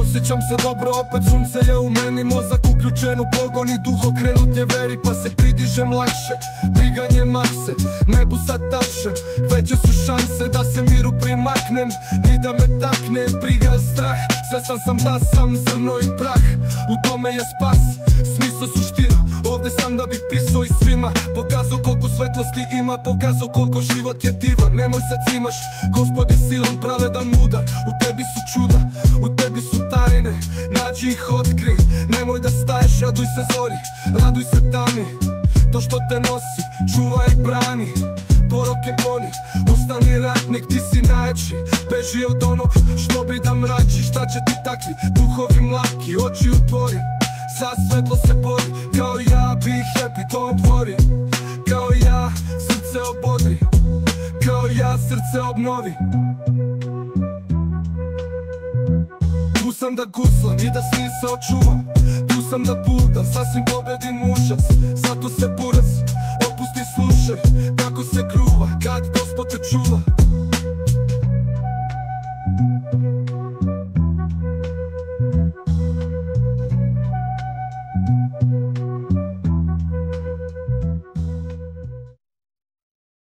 Osjećam se dobro, opet sunce je u meni, mozak uključen u pogon i duh okrenut je veri, pa se pridižem lakše. Briganje makse, nebu sad tapšem, veće su šanse da se miru primaknem i da me takne briga strah. Svestan sam da sam zrno i prah, u tome je spas, smisao suština. Ovde sam da bih pisao i svima pokazao koliko svetlosti ima, pokazao koliko život je divan. Nemoj se cimaš, Gospod je silan, pravedan, mudar. U tebi su čuda, u tebi su tajne, nađi ih, otkri. Nemoj da staješ, raduj se zori, raduj se tami. To što te nosi, čuvaj i brani. Poroke goni, ostani ratnik, ti si najjači. Beži od onog što bi da mrači. Šta će ti takvi duhovi mlaki, oči otvori, za svetlo se bori. Kao ja, be happy, to otvori. Kao ja, srce obodri. Kao ja, srce obnovi. Tu sam da guslam i da sni se očuvam. Tu sam da putam, sasvim pobedim muža.